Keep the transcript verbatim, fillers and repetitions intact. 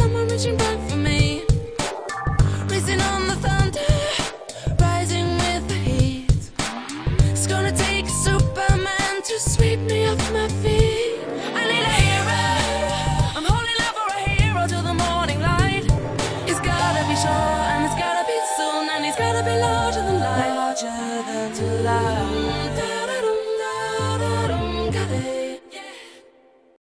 someone reaching back for me. Racing on the thunder, rising with the heat. It's gonna take a Superman to sweep me off my feet. I need a hero, I'm holding out for a hero till the morning light. It's gotta be sure, and it's gotta be soon, and he's gotta be larger than life. Larger than life.